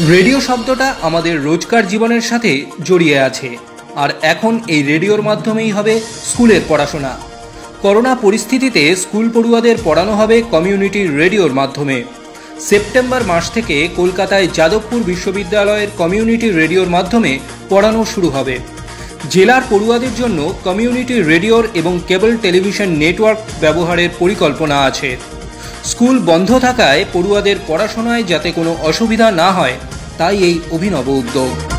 Radio শব্দটা আমাদের রোজকার জীবনের সাথে জড়িয়ে আছে, আর এখন এই রেডিওর মাধ্যমেই হবে স্কুলের পড়াশোনা। করোনা পরিস্থিতিতে স্কুল পড়ুয়াদের পড়ানো হবে কমিউনিটি রেডিওর মাধ্যমে। সেপ্টেম্বর মাস থেকে কলকাতায় যাদবপুর বিশ্ববিদ্যালয়ের কমিউনিটি রেডিওর মাধ্যমে পড়ানো শুরু হবে। জেলার পড়ুয়াদের জন্য কমিউনিটি রেডিওর এবং কেবল টেলিভিশন নেটওয়ার্ক ব্যবহারের পরিকল্পনা আছে। স্কুল বন্ধ থাকায় পড়ুয়াদের পড়াশোনায় যাতে কোনো অসুবিধা না হয়, তাই এই অভিনব উদ্যোগ।